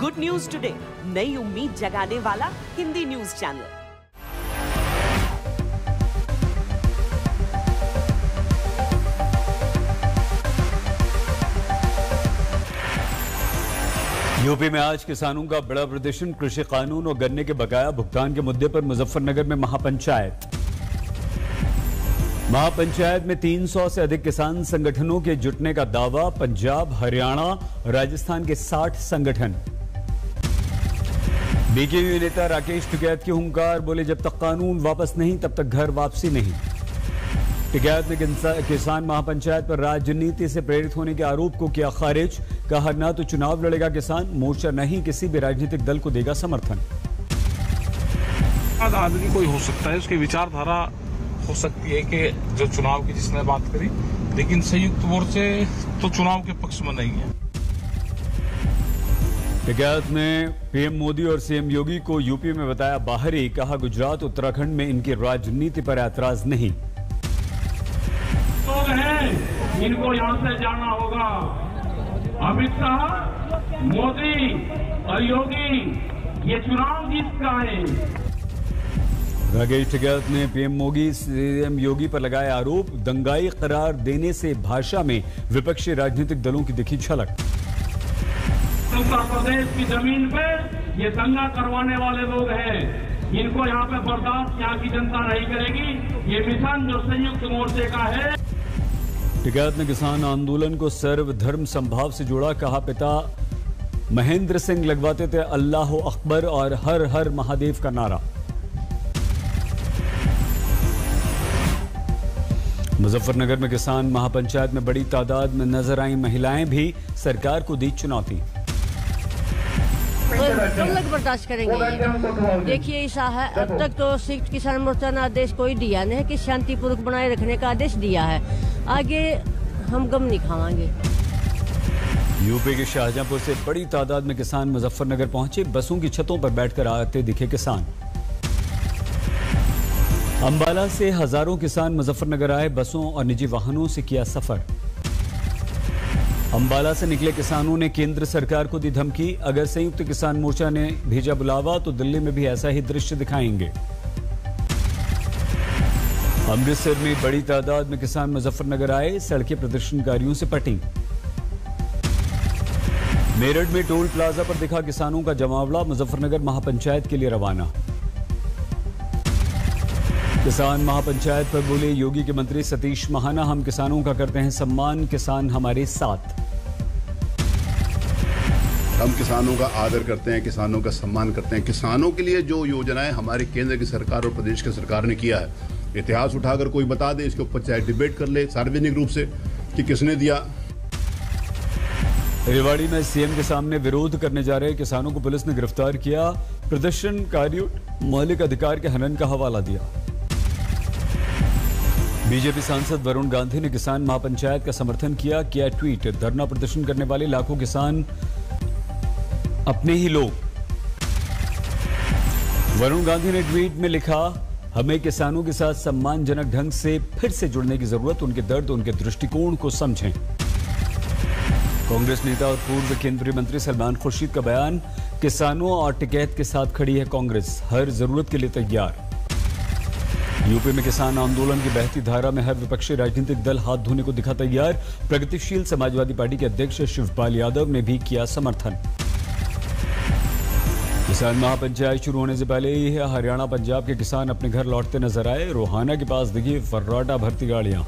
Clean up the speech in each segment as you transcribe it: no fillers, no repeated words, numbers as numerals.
Good news today, नई उम्मीद जगाने वाला हिंदी न्यूज चैनल। यूपी में आज किसानों का बड़ा प्रदर्शन। कृषि कानून और गन्ने के बकाया भुगतान के मुद्दे पर मुजफ्फरनगर में महापंचायत में 300 से अधिक किसान संगठनों के जुटने का दावा। पंजाब, हरियाणा, राजस्थान के 60 संगठन। बीकेयू नेता राकेश टिकैत की हुंकार, बोले जब तक कानून वापस नहीं तब तक घर वापसी नहीं। टिकैत ने किसान महापंचायत पर राजनीति से प्रेरित होने के आरोप को किया खारिज। कहा न तो चुनाव लड़ेगा किसान मोर्चा, नहीं किसी भी राजनीतिक दल को देगा समर्थन। आदमी कोई हो सकता है, उसकी विचारधारा हो सकती है कि जो चुनाव की जिसने बात करी, लेकिन संयुक्त मोर्चे तो चुनाव के पक्ष में नहीं है। टिकैत ने पीएम मोदी और सीएम योगी को यूपी में बताया बाहरी। कहा गुजरात, उत्तराखंड में इनकी राजनीति पर ऐतराज नहीं। लोग हैं, इनको यहां से जाना होगा। अमित शाह, मोदी और योगी, ये चुनाव किसका है? राकेश टिकैत ने पीएम मोदी, सीएम योगी पर लगाया आरोप। दंगाई करार देने से भाषा में विपक्षी राजनीतिक दलों की दिखी झलक। उत्तर प्रदेश की जमीन पे ये दंगा करवाने वाले लोग हैं, इनको यहाँ पे बर्दाश्त यहाँ की जनता नहीं करेगी। ये मिशन जो संयुक्त मोर्चे का है। टिकैत ने किसान आंदोलन को सर्वधर्म संभाव से जोड़ा। कहा पिता महेंद्र सिंह लगवाते थे अल्लाह अकबर और हर हर महादेव का नारा। मुजफ्फरनगर में किसान महापंचायत में बड़ी तादाद में नजर आई महिलाएं भी। सरकार को दी चुनौती। कब तक बर्दाश्त करेंगे? देखिए ऐसा है, अब तक तो संयुक्त किसान मोर्चा ने आदेश कोई दिया नहीं कि शांतिपूर्वक बनाए रखने का आदेश दिया है। आगे हम गम नहीं खाएंगे। यूपी के शाहजहांपुर से बड़ी तादाद में किसान मुजफ्फरनगर पहुंचे। बसों की छतों पर बैठकर आते दिखे किसान। अंबाला से हजारों किसान मुजफ्फरनगर आए। बसों और निजी वाहनों से किया सफर। अंबाला से निकले किसानों ने केंद्र सरकार को दी धमकी। अगर संयुक्त किसान मोर्चा ने भेजा बुलावा तो दिल्ली में भी ऐसा ही दृश्य दिखाएंगे। अमृतसर में बड़ी तादाद में किसान मुजफ्फरनगर आए। सड़कें प्रदर्शनकारियों से पटी। मेरठ में टोल प्लाजा पर दिखा किसानों का जमावड़ा। मुजफ्फरनगर महापंचायत के लिए रवाना। किसान महापंचायत पर बोले योगी के मंत्री सतीश महाना, हम किसानों का करते हैं सम्मान, किसान हमारे साथ। हम किसानों का आदर करते हैं, किसानों का सम्मान करते हैं। किसानों के लिए जो योजनाएं हमारे केंद्र की सरकार और प्रदेश की सरकार ने किया है, इतिहास उठाकर कोई बता दे, इसके ऊपर चाहे डिबेट कर ले सार्वजनिक रूप से कि किसने दिया। रेवाड़ी में सीएम के सामने विरोध करने जा रहे किसानों को पुलिस ने गिरफ्तार किया। प्रदर्शनकारियों मौलिक अधिकार के हनन का हवाला दिया। बीजेपी सांसद वरुण गांधी ने किसान महापंचायत का समर्थन किया ट्वीट। धरना प्रदर्शन करने वाले लाखों किसान अपने ही लोग। वरुण गांधी ने ट्वीट में लिखा, हमें किसानों के साथ सम्मानजनक ढंग से फिर से जुड़ने की जरूरत। उनके दर्द, उनके दृष्टिकोण को समझें। कांग्रेस नेता और पूर्व केंद्रीय मंत्री सलमान खुर्शीद का बयान, किसानों और टिकैत के साथ खड़ी है कांग्रेस, हर जरूरत के लिए तैयार। यूपी में किसान आंदोलन की बहती धारा में हर विपक्षी राजनीतिक दल हाथ धोने को दिखा तैयार। प्रगतिशील समाजवादी पार्टी के अध्यक्ष शिवपाल यादव ने भी किया समर्थन। किसान महापंचायत शुरू होने से पहले ही हरियाणा, पंजाब के किसान अपने घर लौटते नजर आए। रोहाना के पास दिखी फर्राटा भर्ती गाड़ियां।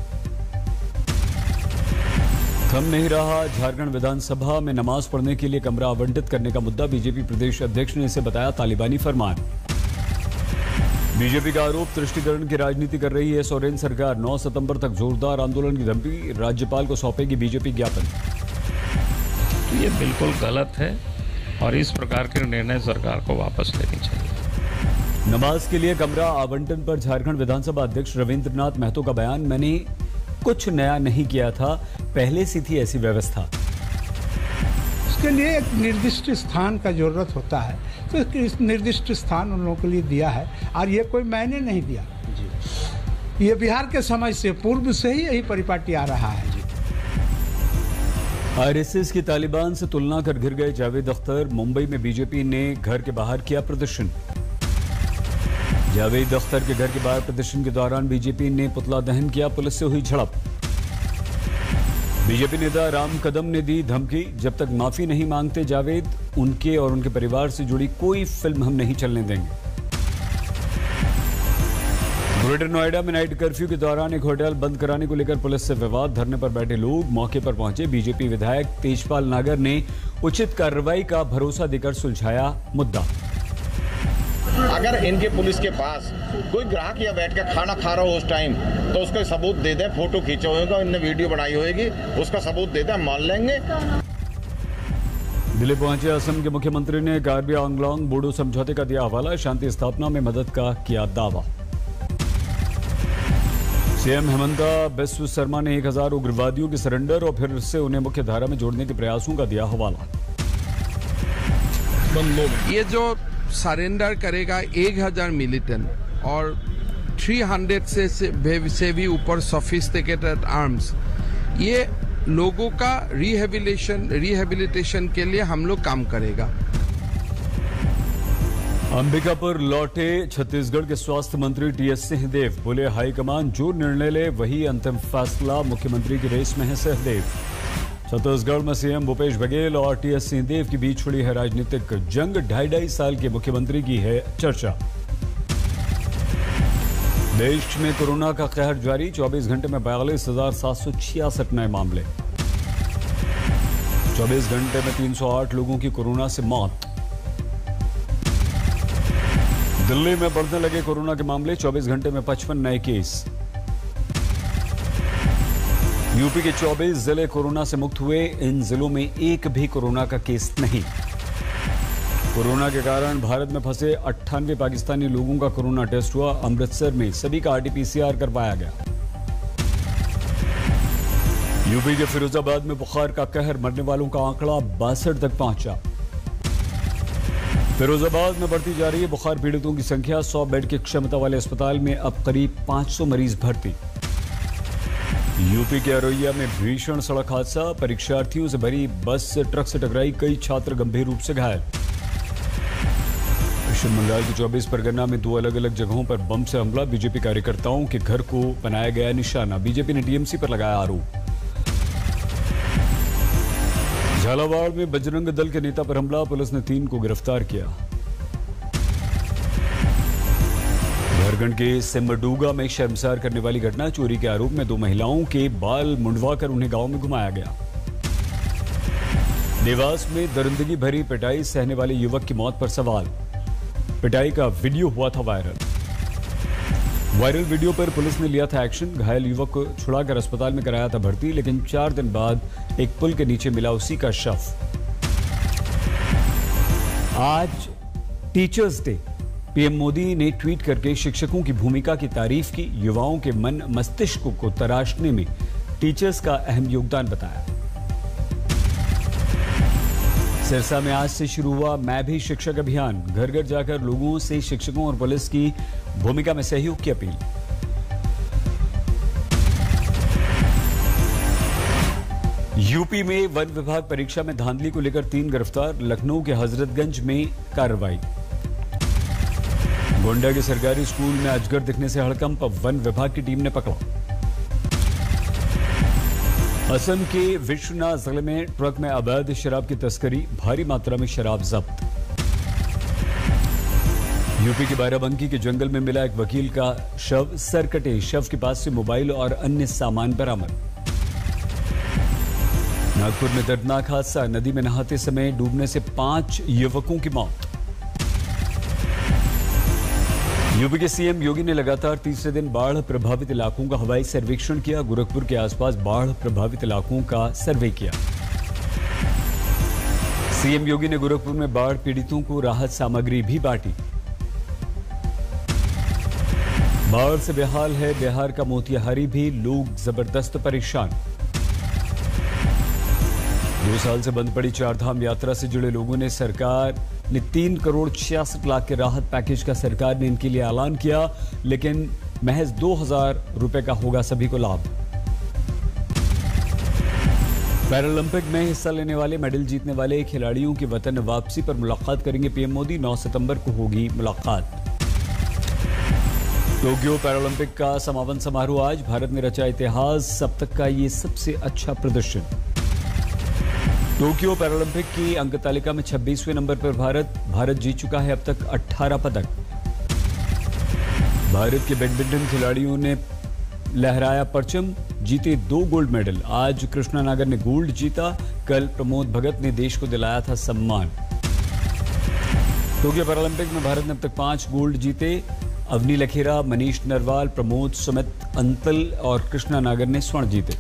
थम नहीं रहा झारखंड विधानसभा में नमाज पढ़ने के लिए कमरा आवंटित करने का मुद्दा। बीजेपी प्रदेश अध्यक्ष ने इसे बताया तालिबानी फरमान। बीजेपी का आरोप, तुष्टिकरण की राजनीति कर रही है सोरेन सरकार। 9 सितंबर तक जोरदार आंदोलन की धमकी। राज्यपाल को सौंपेगी बीजेपी ज्ञापन। ये बिल्कुल गलत है और इस प्रकार के निर्णय सरकार को वापस लेनी चाहिए। नमाज के लिए कमरा आवंटन पर झारखंड विधानसभा अध्यक्ष रविंद्रनाथ महतो का बयान, मैंने कुछ नया नहीं किया था, पहले से थी ऐसी व्यवस्था। उसके लिए एक निर्दिष्ट स्थान का जरूरत होता है, तो इस निर्दिष्ट स्थान उन लोगों के लिए दिया है। और ये कोई मैंने नहीं दिया, ये बिहार के समय से पूर्व से ही यही परिपाटी आ रहा है। आरएसएस की तालिबान से तुलना कर घिर गए जावेद अख्तर। मुंबई में बीजेपी ने घर के बाहर किया प्रदर्शन। जावेद अख्तर के घर के बाहर प्रदर्शन के दौरान बीजेपी ने पुतला दहन किया, पुलिस से हुई झड़प। बीजेपी नेता राम कदम ने दी धमकी, जब तक माफी नहीं मांगते जावेद, उनके और उनके परिवार से जुड़ी कोई फिल्म हम नहीं चलने देंगे। ग्रेटर नोएडा में नाइट कर्फ्यू के दौरान एक होटल बंद कराने को लेकर पुलिस से विवाद। धरने पर बैठे लोग मौके पर पहुंचे। बीजेपी विधायक तेजपाल नागर ने उचित कार्रवाई का भरोसा देकर सुलझाया मुद्दा। अगर इनके पुलिस के पास कोई ग्राहक या बैठ कर खाना खा रहा हो उस टाइम, तो उसका सबूत दे दे, फोटो खींचा होगा, इनने वीडियो बनाई होगी, उसका सबूत दे दे, हम मान लेंगे। दिल्ली पहुंचे असम के मुख्यमंत्री ने कार्बी आंगलोंग बोडो समझौते का दिया हवाला। शांति स्थापना में मदद का किया दावा। सीएम हेमंता बिस्व शर्मा ने 1000 उग्रवादियों के सरेंडर और फिर से उन्हें मुख्य धारा में जोड़ने के प्रयासों का दिया हवाला। ये जो सरेंडर करेगा 1000 मिलिटेंट और 300 से भी ऊपर सोफिस्टिकेटेड आर्म्स, ये लोगों का रिहेबिलिटेशन के लिए हम लोग काम करेगा। अंबिकापुर लौटे छत्तीसगढ़ के स्वास्थ्य मंत्री टीएस सिंहदेव। बोले हाईकमान जो निर्णय ले वही अंतिम फैसला, मुख्यमंत्री की रेस में है सिंहदेव। छत्तीसगढ़ में सीएम भूपेश बघेल और टीएस सिंहदेव के बीच छिड़ी है राजनीतिक जंग। 2.5 साल के मुख्यमंत्री की है चर्चा। देश में कोरोना का कहर जारी। 24 घंटे में 42,766 नए मामले। 24 घंटे में 308 लोगों की कोरोना से मौत। दिल्ली में बढ़ने लगे कोरोना के मामले। 24 घंटे में 55 नए केस। यूपी के 24 जिले कोरोना से मुक्त हुए। इन जिलों में एक भी कोरोना का केस नहीं। कोरोना के कारण भारत में फंसे 98 पाकिस्तानी लोगों का कोरोना टेस्ट हुआ। अमृतसर में सभी का आरटीपीसीआर करवाया गया। यूपी के फिरोजाबाद में बुखार का कहर, मरने वालों का आंकड़ा 62 तक पहुंचा। फिरोजाबाद में बढ़ती जा रही है बुखार पीड़ितों की संख्या। 100 बेड की क्षमता वाले अस्पताल में अब करीब 500 मरीज भर्ती। यूपी के अररिया में भीषण सड़क हादसा। परीक्षार्थियों से भरी बस से ट्रक से टकराई, कई छात्र गंभीर रूप से घायल। पश्चिम बंगाल के 24 परगना में 2 अलग अलग जगहों पर बम से हमला। बीजेपी कार्यकर्ताओं के घर को बनाया गया निशाना। बीजेपी ने टीएमसी पर लगाया आरोप। झालावाड़ में बजरंग दल के नेता पर हमला। पुलिस ने 3 को गिरफ्तार किया। झारखंड के सिमडूगा में शर्मसार करने वाली घटना। चोरी के आरोप में 2 महिलाओं के बाल मुंडवाकर उन्हें गांव में घुमाया गया। देवास में दरिंदगी भरी पिटाई सहने वाले युवक की मौत पर सवाल। पिटाई का वीडियो हुआ था वायरल वीडियो पर पुलिस ने लिया था एक्शन। घायल युवक को छुड़ाकर अस्पताल में कराया था भर्ती, लेकिन 4 दिन बाद एक पुल के नीचे मिला उसी का शव। आज टीचर्स डे। पीएम मोदी ने ट्वीट करके शिक्षकों की भूमिका की तारीफ की। युवाओं के मन मस्तिष्क को तराशने में टीचर्स का अहम योगदान बताया। सिरसा में आज से शुरू हुआ मैं भी शिक्षक अभियान। घर घर जाकर लोगों से शिक्षकों और पुलिस की भूमिका में सहयोग की अपील। यूपी में वन विभाग परीक्षा में धांधली को लेकर 3 गिरफ्तार। लखनऊ के हजरतगंज में कार्रवाई। गोंडा के सरकारी स्कूल में अजगर दिखने से हड़कंप, वन विभाग की टीम ने पकड़ा। असम के विश्वनाथ जिले में ट्रक में अवैध शराब की तस्करी, भारी मात्रा में शराब जब्त। यूपी के बाराबंकी के जंगल में मिला एक वकील का शव, सर कटे शव के पास से मोबाइल और अन्य सामान बरामद। नागपुर में दर्दनाक हादसा, नदी में नहाते समय डूबने से 5 युवकों की मौत। यूपी के सीएम योगी ने लगातार तीसरे दिन बाढ़ प्रभावित इलाकों का हवाई सर्वेक्षण किया। गोरखपुर के आसपास बाढ़ प्रभावित इलाकों का सर्वे किया। सीएम योगी ने गोरखपुर में बाढ़ पीड़ितों को राहत सामग्री भी बांटी। बाढ़ से बेहाल है बिहार का मोतिहारी भी, लोग जबरदस्त परेशान। 2 साल से बंद पड़ी 4 धाम यात्रा से जुड़े लोगों ने सरकार ने 3 करोड़ 66 लाख के राहत पैकेज का सरकार ने इनके लिए ऐलान किया, लेकिन महज 2,000 रुपए का होगा सभी को लाभ। पैरालंपिक में हिस्सा लेने वाले मेडल जीतने वाले खिलाड़ियों की वतन वापसी पर मुलाकात करेंगे पीएम मोदी। 9 सितंबर को होगी मुलाकात। टोक्यो पैरालंपिक का समापन समारोह आज। भारत ने रचा इतिहास, अब तक का ये सबसे अच्छा प्रदर्शन। टोक्यो पैरालंपिक की अंक तालिका में 26वें नंबर पर भारत जीत चुका है अब तक 18 पदक। भारत के बैडमिंटन खिलाड़ियों ने लहराया परचम, जीते 2 गोल्ड मेडल। आज कृष्णा नागर ने गोल्ड जीता, कल प्रमोद भगत ने देश को दिलाया था सम्मान। टोक्यो पैरालंपिक में भारत ने अब तक 5 गोल्ड जीते। अवनी लखेरा, मनीष नरवाल, प्रमोद, सुमित अंतल और कृष्णा नागर ने स्वर्ण जीते।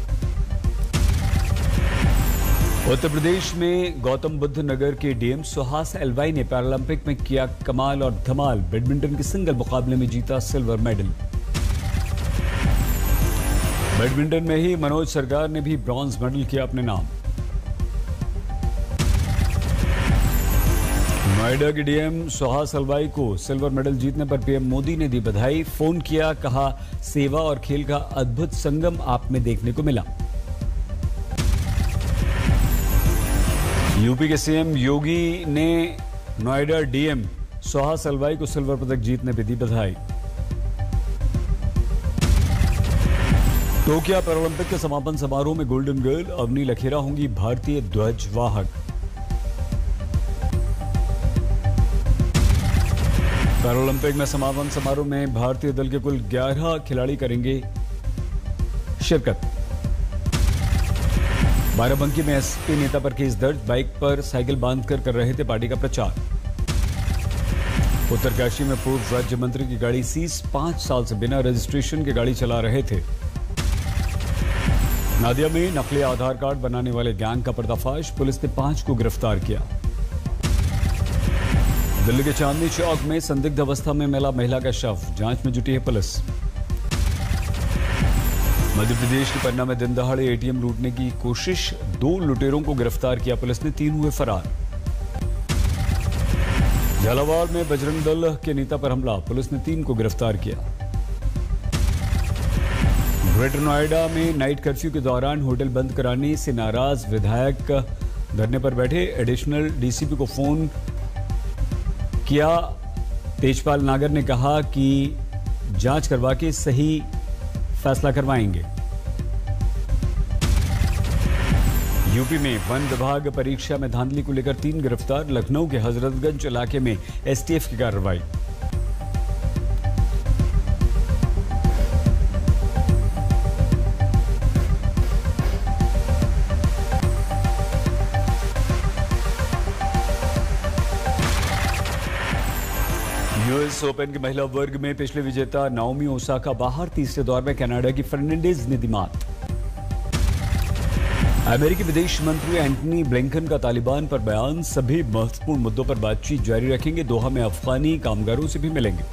उत्तर प्रदेश में गौतम बुद्ध नगर के डीएम सुहास एलवाई ने पैरालंपिक में किया कमाल और धमाल। बैडमिंटन के सिंगल मुकाबले में जीता सिल्वर मेडल। बैडमिंटन में ही मनोज सरकार ने भी ब्रॉन्ज मेडल किया अपने नाम। नोएडा के डीएम सुहास एलवाई को सिल्वर मेडल जीतने पर पीएम मोदी ने दी बधाई। फोन किया, कहा सेवा और खेल का अद्भुत संगम आप में देखने को मिला। यूपी के सीएम योगी ने नोएडा डीएम सुहास एलवाई को सिल्वर पदक जीतने पर दी बधाई। टोक्यो पैरालंपिक के समापन समारोह में गोल्डन गर्ल अवनी लखेरा होंगी भारतीय ध्वजवाहक। पैरालंपिक में समापन समारोह में भारतीय दल के कुल 11 खिलाड़ी करेंगे शिरकत। बाराबंकी में एसपी नेता पर केस दर्ज। बाइक पर साइकिल बांधकर कर रहे थे पार्टी का प्रचार। उत्तरकाशी में पूर्व राज्य मंत्री की गाड़ी सीज। 5 साल से बिना रजिस्ट्रेशन के गाड़ी चला रहे थे। नादिया में नकली आधार कार्ड बनाने वाले गैंग का पर्दाफाश। पुलिस ने 5 को गिरफ्तार किया। दिल्ली के चांदनी चौक में संदिग्ध अवस्था में मिला महिला का शव। जांच में जुटी है पुलिस। मध्य प्रदेश के पन्ना में दिन दहाड़े एटीएम लूटने की कोशिश। 2 लुटेरों को गिरफ्तार किया पुलिस ने, 3 हुए फरार। झालावाड़ में बजरंग दल के नेता पर हमला। पुलिस ने 3 को गिरफ्तार किया। ग्रेटर नोएडा में नाइट कर्फ्यू के दौरान होटल बंद कराने से नाराज विधायक धरने पर बैठे। एडिशनल डीसीपी को फोन किया। तेजपाल नागर ने कहा कि जांच करवा के सही फैसला करवाएंगे। यूपी में वन विभाग परीक्षा में धांधली को लेकर 3 गिरफ्तार। लखनऊ के हजरतगंज इलाके में एसटीएफ की कार्रवाई। यूएस ओपन के महिला वर्ग में पिछले विजेता नाओमी ओसाका बाहर। तीसरे दौर में कनाडा की फर्नांडीज ने दी मात। अमेरिकी विदेश मंत्री एंटनी ब्लिंकन का तालिबान पर बयान। सभी महत्वपूर्ण मुद्दों पर बातचीत जारी रखेंगे। दोहा में अफगानी कामगारों से भी मिलेंगे।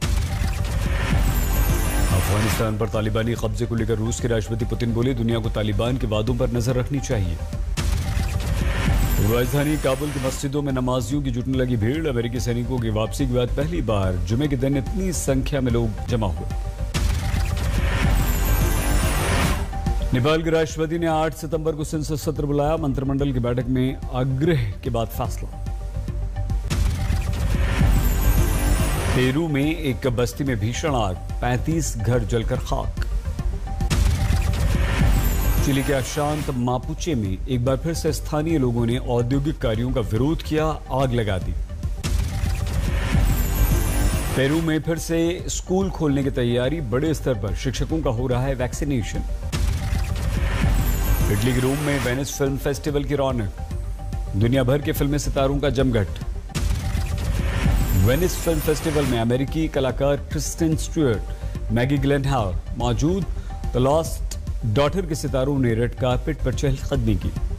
अफगानिस्तान पर तालिबानी कब्जे को लेकर रूस के राष्ट्रपति पुतिन बोले, दुनिया को तालिबान के वादों पर नजर रखनी चाहिए। राजधानी काबुल की मस्जिदों में नमाजियों की जुटने लगी भीड़। अमेरिकी सैनिकों की वापसी के बाद पहली बार जुमे के दिन इतनी संख्या में लोग जमा हुए। नेपाल के राष्ट्रपति ने 8 सितंबर को संसद सत्र बुलाया। मंत्रिमंडल की बैठक में आग्रह के बाद फैसला। पेरू में एक बस्ती में भीषण आग, 35 घर जलकर खाक। चिली के अशांत मापुचे में एक बार फिर से स्थानीय लोगों ने औद्योगिक कार्यों का विरोध किया, आग लगा दी। पेरू में फिर से स्कूल खोलने की तैयारी, बड़े स्तर पर शिक्षकों का हो रहा है वैक्सीनेशन। इटली के रोम में वेनिस फिल्म फेस्टिवल की रौनक, दुनिया भर के फिल्मी सितारों का जमघट। वेनिस फिल्म फेस्टिवल में अमेरिकी कलाकार क्रिस्टिन स्टुअर्ट, मैगी ग्लेनहॉल मौजूद। द लॉस्ट डॉटर के सितारों ने रेड कार्पेट पर चहलकदमी की।